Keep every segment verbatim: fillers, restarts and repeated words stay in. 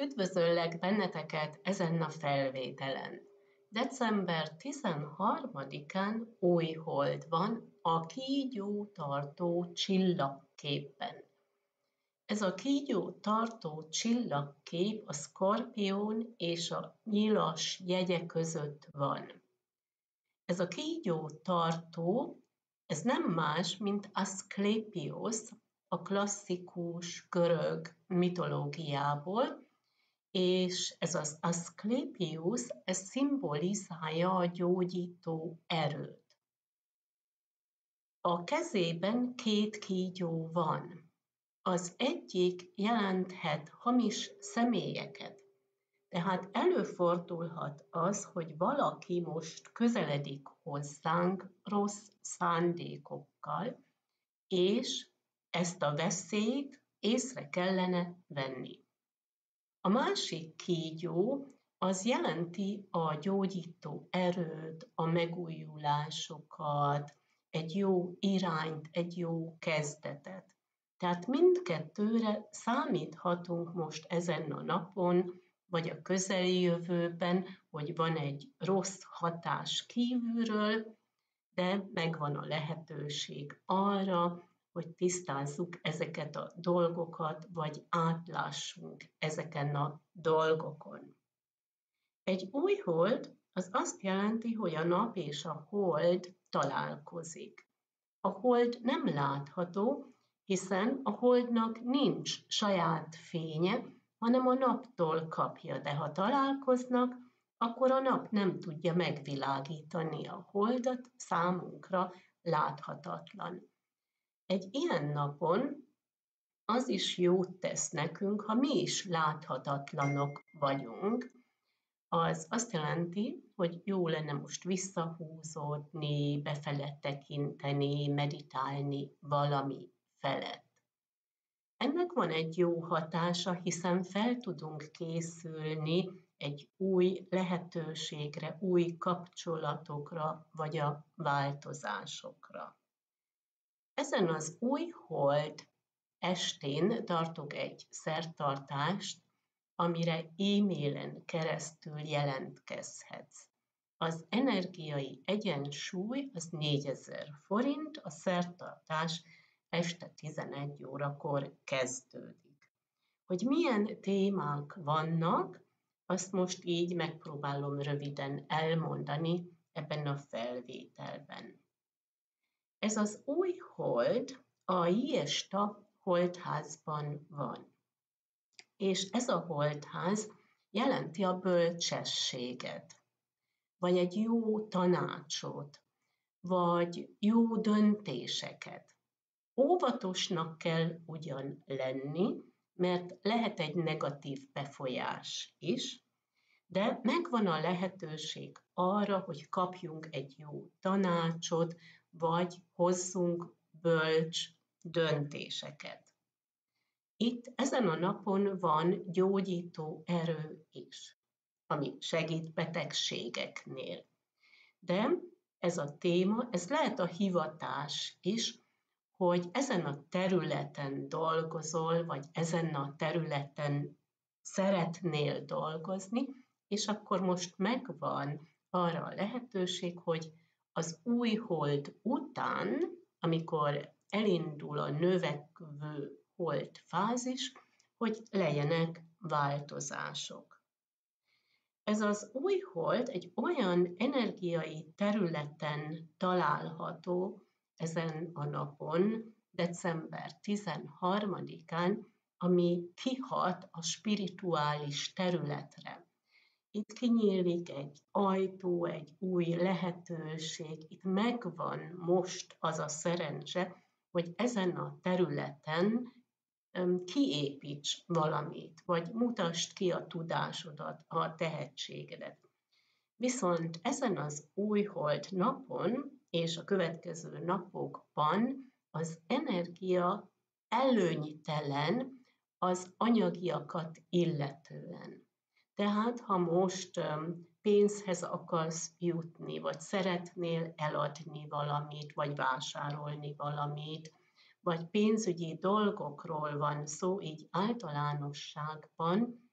Üdvözöllek benneteket ezen a felvételen. december tizenharmadikán új hold van a kígyó-tartó csillagképben. Ez a kígyó-tartó csillagkép a Szkorpión és a Nyilas jegye között van. Ez a kígyó-tartó, ez nem más, mint Aszklépiusz, a klasszikus görög mitológiából, és ez az Aszklépiusz, ez szimbolizálja a gyógyító erőt. A kezében két kígyó van. Az egyik jelenthet hamis személyeket, tehát előfordulhat az, hogy valaki most közeledik hozzánk rossz szándékokkal, és ezt a veszélyt észre kellene venni. A másik kígyó az jelenti a gyógyító erőt, a megújulásokat, egy jó irányt, egy jó kezdetet. Tehát mindkettőre számíthatunk most ezen a napon, vagy a közeli jövőben, hogy van egy rossz hatás kívülről, de megvan a lehetőség arra, hogy tisztázzuk ezeket a dolgokat, vagy átlássunk ezeken a dolgokon. Egy új hold az azt jelenti, hogy a nap és a hold találkozik. A hold nem látható, hiszen a holdnak nincs saját fénye, hanem a naptól kapja, de ha találkoznak, akkor a nap nem tudja megvilágítani a holdat, számunkra láthatatlan. Egy ilyen napon az is jót tesz nekünk, ha mi is láthatatlanok vagyunk. Az azt jelenti, hogy jó lenne most visszahúzódni, befele tekinteni, meditálni valami felett. Ennek van egy jó hatása, hiszen fel tudunk készülni egy új lehetőségre, új kapcsolatokra, vagy a változásokra. Ezen az új hold estén tartok egy szertartást, amire e-mailen keresztül jelentkezhetsz. Az energiai egyensúly az négyezer forint, a szertartás este tizenegy órakor kezdődik. Hogy milyen témák vannak, azt most így megpróbálom röviden elmondani ebben a felvételben. Ez az új hold a Jesta holdházban van. És ez a holdház jelenti a bölcsességet, vagy egy jó tanácsot, vagy jó döntéseket. Óvatosnak kell ugyan lenni, mert lehet egy negatív befolyás is, de megvan a lehetőség arra, hogy kapjunk egy jó tanácsot, vagy hozzunk bölcs döntéseket. Itt ezen a napon van gyógyító erő is, ami segít betegségeknél. De ez a téma, ez lehet a hivatás is, hogy ezen a területen dolgozol, vagy ezen a területen szeretnél dolgozni, és akkor most megvan arra a lehetőség, hogy az új hold után, amikor elindul a növekvő hold fázis, hogy legyenek változások. Ez az új hold egy olyan energiai területen található ezen a napon, december tizenharmadikán, ami kihat a spirituális területre. Itt kinyílik egy ajtó, egy új lehetőség, itt megvan most az a szerencse, hogy ezen a területen kiépíts valamit, vagy mutasd ki a tudásodat, a tehetségedet. Viszont ezen az új hold napon és a következő napokban az energia előnytelen az anyagiakat illetően. Tehát, ha most pénzhez akarsz jutni, vagy szeretnél eladni valamit, vagy vásárolni valamit, vagy pénzügyi dolgokról van szó, így általánosságban,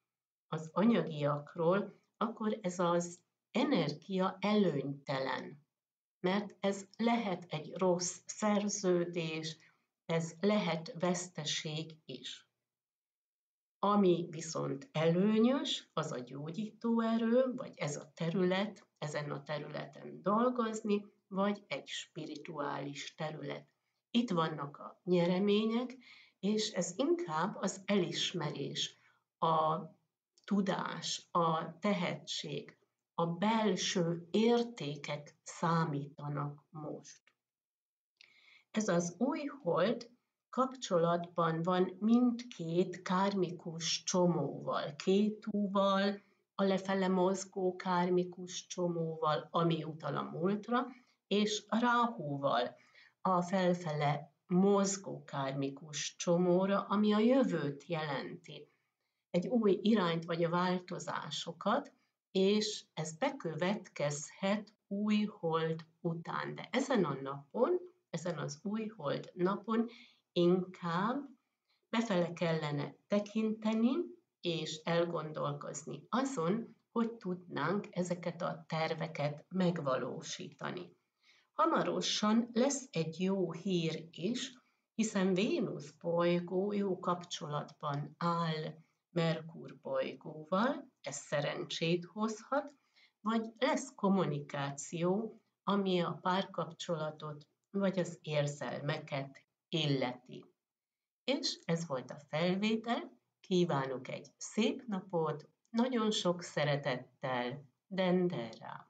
az anyagiakról, akkor ez az energia előnytelen, mert ez lehet egy rossz szerződés, ez lehet veszteség is. Ami viszont előnyös, az a gyógyító erő, vagy ez a terület, ezen a területen dolgozni, vagy egy spirituális terület. Itt vannak a nyeremények, és ez inkább az elismerés, a tudás, a tehetség, a belső értékek számítanak most. Ez az új hold kapcsolatban van mindkét kármikus csomóval, Kétúval, a lefele mozgó kármikus csomóval, ami utal a múltra, és a Ráhúval, a felfele mozgó kármikus csomóra, ami a jövőt jelenti. Egy új irányt vagy a változásokat, és ez bekövetkezhet új hold után. De ezen a napon, ezen az új hold napon inkább befele kellene tekinteni, és elgondolkozni azon, hogy tudnánk ezeket a terveket megvalósítani. Hamarosan lesz egy jó hír is, hiszen Vénusz bolygó jó kapcsolatban áll Merkur bolygóval, ez szerencsét hozhat, vagy lesz kommunikáció, ami a párkapcsolatot vagy az érzelmeket illeti. És ez volt a felvétel, kívánok egy szép napot, nagyon sok szeretettel, Dendera!